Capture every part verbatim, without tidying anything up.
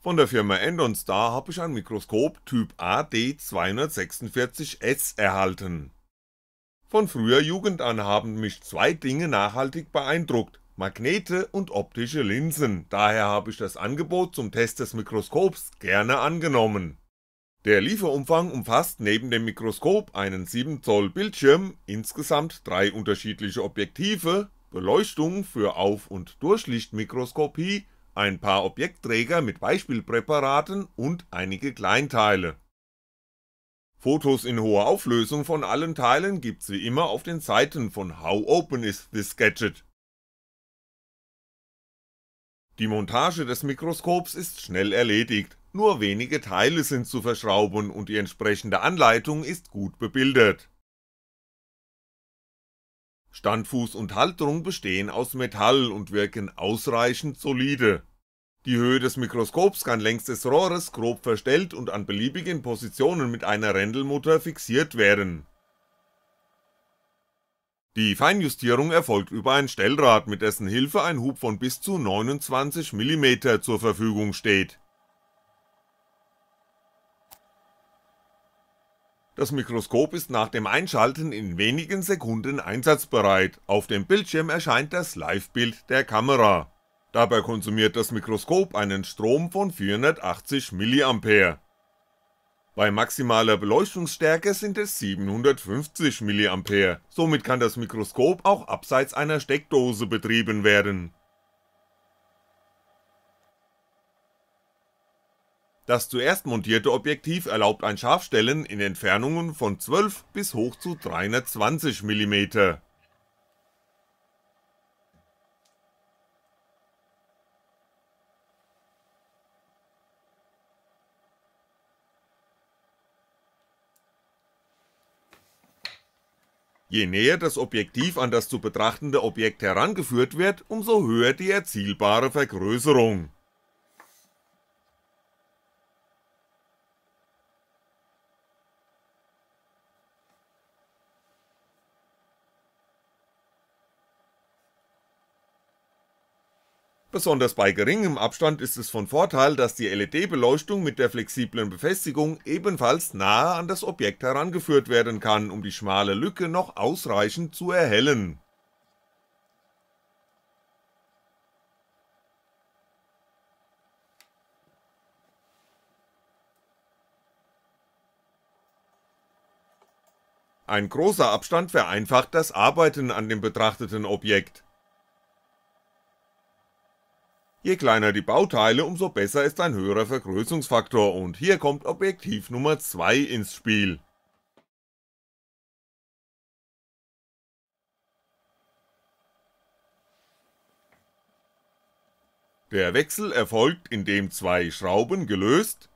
Von der Firma Endon Star habe ich ein Mikroskop Typ A D zweihundertsechsundvierzig S erhalten. Von früher Jugend an haben mich zwei Dinge nachhaltig beeindruckt: Magnete und optische Linsen, daher habe ich das Angebot zum Test des Mikroskops gerne angenommen. Der Lieferumfang umfasst neben dem Mikroskop einen sieben Zoll Bildschirm, insgesamt drei unterschiedliche Objektive, Beleuchtung für Auf- und Durchlichtmikroskopie, ein paar Objektträger mit Beispielpräparaten und einige Kleinteile. Fotos in hoher Auflösung von allen Teilen gibt's wie immer auf den Seiten von How Open Is This Gadget. Die Montage des Mikroskops ist schnell erledigt, nur wenige Teile sind zu verschrauben und die entsprechende Anleitung ist gut bebildert. Standfuß und Halterung bestehen aus Metall und wirken ausreichend solide. Die Höhe des Mikroskops kann längs des Rohres grob verstellt und an beliebigen Positionen mit einer Rändelmutter fixiert werden. Die Feinjustierung erfolgt über ein Stellrad, mit dessen Hilfe ein Hub von bis zu neunundzwanzig Millimeter zur Verfügung steht. Das Mikroskop ist nach dem Einschalten in wenigen Sekunden einsatzbereit, auf dem Bildschirm erscheint das Live-Bild der Kamera. Dabei konsumiert das Mikroskop einen Strom von vierhundertachtzig Milliampere. Bei maximaler Beleuchtungsstärke sind es siebenhundertfünfzig Milliampere, somit kann das Mikroskop auch abseits einer Steckdose betrieben werden. Das zuerst montierte Objektiv erlaubt ein Scharfstellen in Entfernungen von zwölf bis hoch zu dreihundertzwanzig Millimeter. Je näher das Objektiv an das zu betrachtende Objekt herangeführt wird, umso höher die erzielbare Vergrößerung. Besonders bei geringem Abstand ist es von Vorteil, dass die L E D-Beleuchtung mit der flexiblen Befestigung ebenfalls nahe an das Objekt herangeführt werden kann, um die schmale Lücke noch ausreichend zu erhellen. Ein großer Abstand vereinfacht das Arbeiten an dem betrachteten Objekt. Je kleiner die Bauteile, umso besser ist ein höherer Vergrößerungsfaktor und hier kommt Objektiv Nummer zwei ins Spiel. Der Wechsel erfolgt, indem zwei Schrauben gelöst,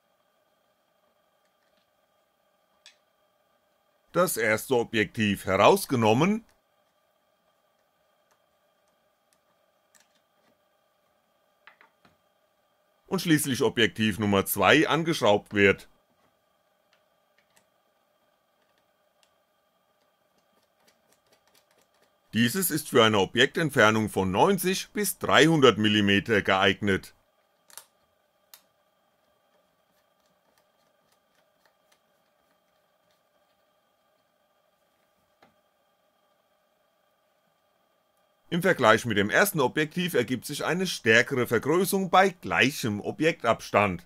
das erste Objektiv herausgenommen und schließlich Objektiv Nummer zwei angeschraubt wird. Dieses ist für eine Objektentfernung von neunzig bis dreihundert Millimeter geeignet. Im Vergleich mit dem ersten Objektiv ergibt sich eine stärkere Vergrößerung bei gleichem Objektabstand.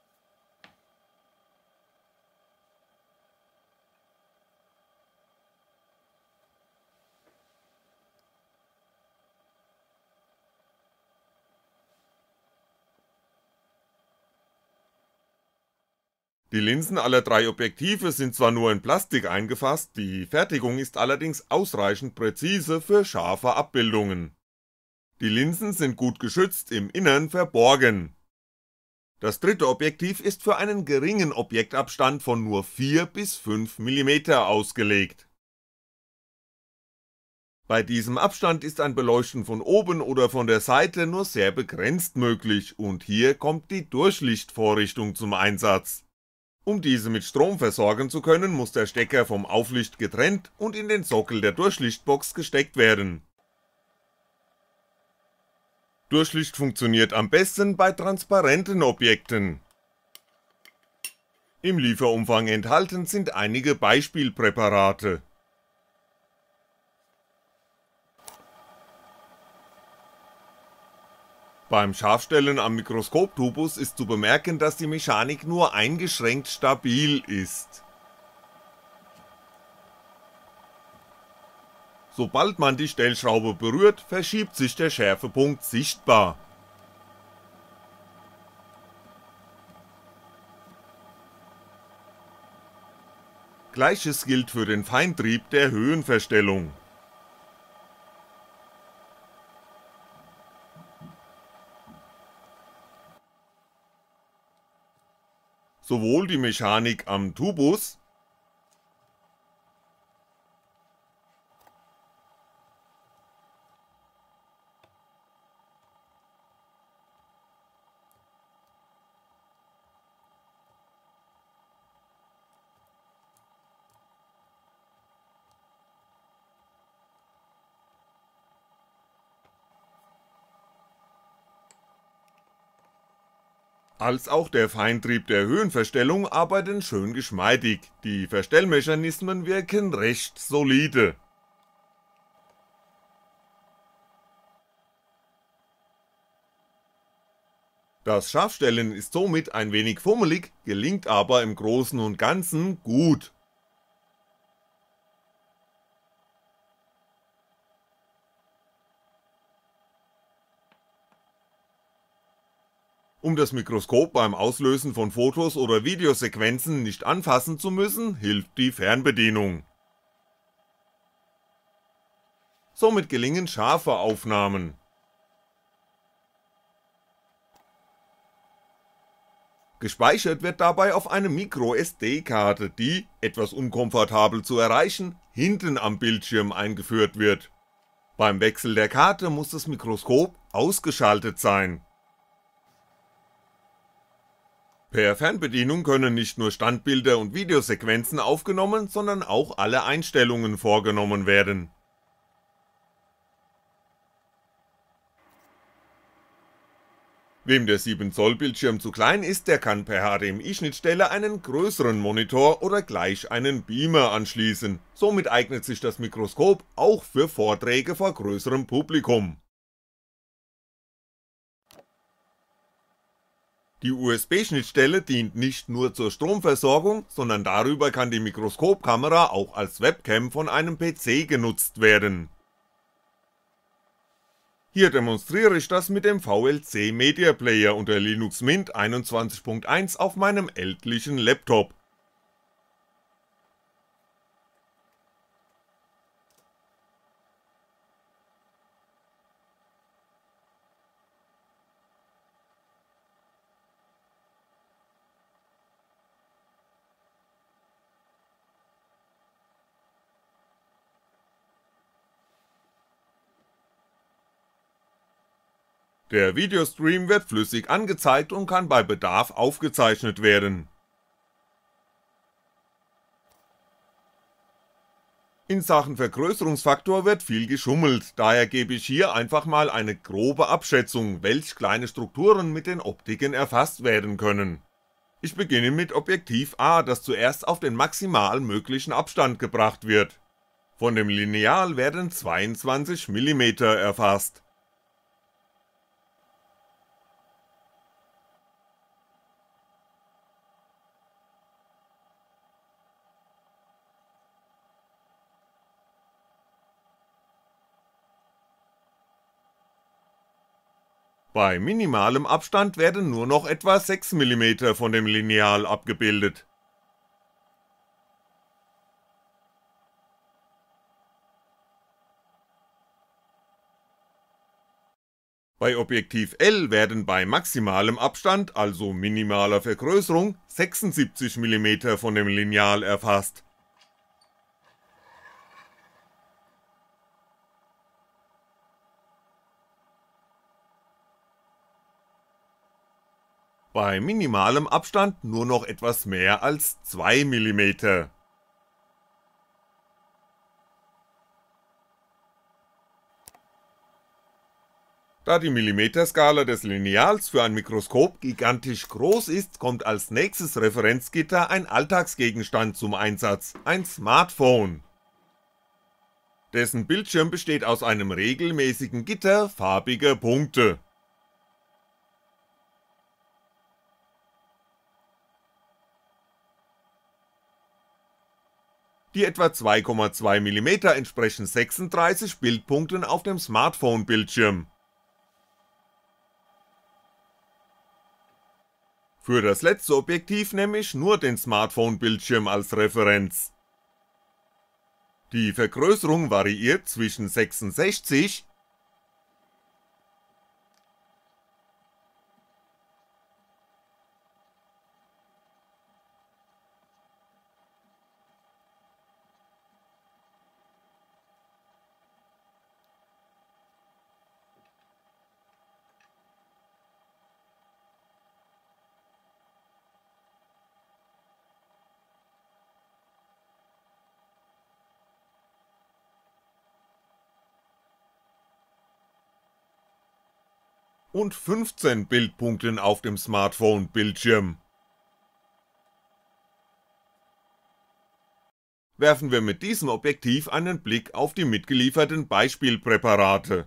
Die Linsen aller drei Objektive sind zwar nur in Plastik eingefasst, die Fertigung ist allerdings ausreichend präzise für scharfe Abbildungen. Die Linsen sind gut geschützt im Innern verborgen. Das dritte Objektiv ist für einen geringen Objektabstand von nur vier bis fünf Millimeter ausgelegt. Bei diesem Abstand ist ein Beleuchten von oben oder von der Seite nur sehr begrenzt möglich und hier kommt die Durchlichtvorrichtung zum Einsatz. Um diese mit Strom versorgen zu können, muss der Stecker vom Auflicht getrennt und in den Sockel der Durchlichtbox gesteckt werden. Durchlicht funktioniert am besten bei transparenten Objekten. Im Lieferumfang enthalten sind einige Beispielpräparate. Beim Scharfstellen am Mikroskoptubus ist zu bemerken, dass die Mechanik nur eingeschränkt stabil ist. Sobald man die Stellschraube berührt, verschiebt sich der Schärfepunkt sichtbar. Gleiches gilt für den Feintrieb der Höhenverstellung. Sowohl die Mechanik am Tubus als auch der Feintrieb der Höhenverstellung arbeiten schön geschmeidig, die Verstellmechanismen wirken recht solide. Das Scharfstellen ist somit ein wenig fummelig, gelingt aber im Großen und Ganzen gut. Um das Mikroskop beim Auslösen von Fotos oder Videosequenzen nicht anfassen zu müssen, hilft die Fernbedienung. Somit gelingen scharfe Aufnahmen. Gespeichert wird dabei auf eine Micro-S D-Karte, die, etwas unkomfortabel zu erreichen, hinten am Bildschirm eingeführt wird. Beim Wechsel der Karte muss das Mikroskop ausgeschaltet sein. Per Fernbedienung können nicht nur Standbilder und Videosequenzen aufgenommen, sondern auch alle Einstellungen vorgenommen werden. Wem der sieben Zoll Bildschirm zu klein ist, der kann per H D M I-Schnittstelle einen größeren Monitor oder gleich einen Beamer anschließen, somit eignet sich das Mikroskop auch für Vorträge vor größerem Publikum. Die U S B-Schnittstelle dient nicht nur zur Stromversorgung, sondern darüber kann die Mikroskopkamera auch als Webcam von einem P C genutzt werden. Hier demonstriere ich das mit dem V L C Media Player unter Linux Mint einundzwanzig Punkt eins auf meinem ältlichen Laptop. Der Videostream wird flüssig angezeigt und kann bei Bedarf aufgezeichnet werden. In Sachen Vergrößerungsfaktor wird viel geschummelt, daher gebe ich hier einfach mal eine grobe Abschätzung, welch kleine Strukturen mit den Optiken erfasst werden können. Ich beginne mit Objektiv A, das zuerst auf den maximal möglichen Abstand gebracht wird. Von dem Lineal werden zweiundzwanzig Millimeter erfasst. Bei minimalem Abstand werden nur noch etwa sechs Millimeter von dem Lineal abgebildet. Bei Objektiv L werden bei maximalem Abstand, also minimaler Vergrößerung, sechsundsiebzig Millimeter von dem Lineal erfasst. Bei minimalem Abstand nur noch etwas mehr als zwei Millimeter. Da die Millimeterskala des Lineals für ein Mikroskop gigantisch groß ist, kommt als nächstes Referenzgitter ein Alltagsgegenstand zum Einsatz, ein Smartphone. Dessen Bildschirm besteht aus einem regelmäßigen Gitter farbiger Punkte. Die etwa zwei Komma zwei Millimeter entsprechen sechsunddreißig Bildpunkten auf dem Smartphone-Bildschirm. Für das letzte Objektiv nehme ich nur den Smartphone-Bildschirm als Referenz. Die Vergrößerung variiert zwischen sechsundsechzig und fünfzehn Bildpunkten auf dem Smartphone-Bildschirm. Werfen wir mit diesem Objektiv einen Blick auf die mitgelieferten Beispielpräparate.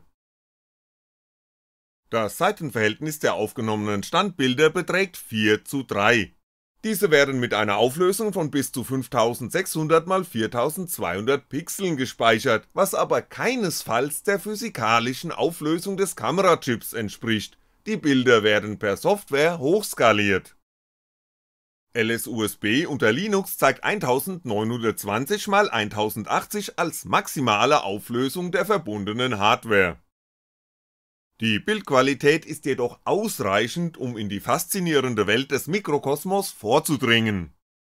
Das Seitenverhältnis der aufgenommenen Standbilder beträgt vier zu drei. Diese werden mit einer Auflösung von bis zu fünftausendsechshundert mal viertausendzweihundert Pixeln gespeichert, was aber keinesfalls der physikalischen Auflösung des Kamerachips entspricht, die Bilder werden per Software hochskaliert. L S U S B unter Linux zeigt neunzehnhundertzwanzig mal tausendachtzig als maximale Auflösung der verbundenen Hardware. Die Bildqualität ist jedoch ausreichend, um in die faszinierende Welt des Mikrokosmos vorzudringen.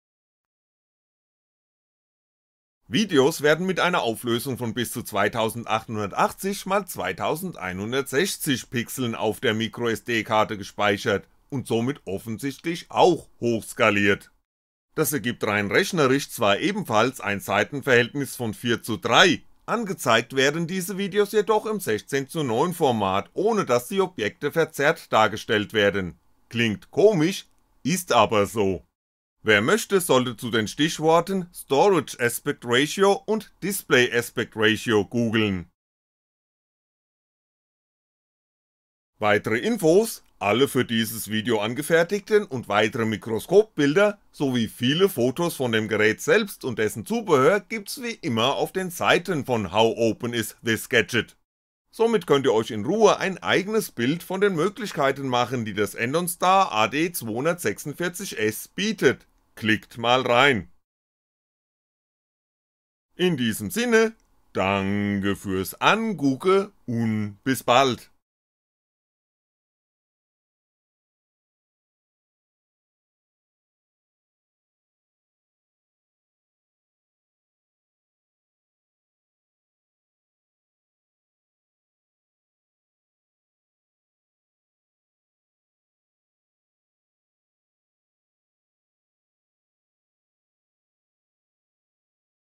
Videos werden mit einer Auflösung von bis zu zweitausendachthundertachtzig mal zweitausendeinhundertsechzig Pixeln auf der MicroSD-Karte gespeichert und somit offensichtlich auch hochskaliert. Das ergibt rein rechnerisch zwar ebenfalls ein Seitenverhältnis von vier zu drei, angezeigt werden diese Videos jedoch im sechzehn zu neun Format, ohne dass die Objekte verzerrt dargestellt werden. Klingt komisch, ist aber so. Wer möchte, sollte zu den Stichworten Storage Aspect Ratio und Display Aspect Ratio googeln. Weitere Infos, alle für dieses Video angefertigten und weitere Mikroskopbilder sowie viele Fotos von dem Gerät selbst und dessen Zubehör gibt's wie immer auf den Seiten von How Open Is This Gadget. Somit könnt ihr euch in Ruhe ein eigenes Bild von den Möglichkeiten machen, die das Andonstar A D zweihundertsechsundvierzig S bietet. Klickt mal rein. In diesem Sinne, danke fürs Angucken und bis bald.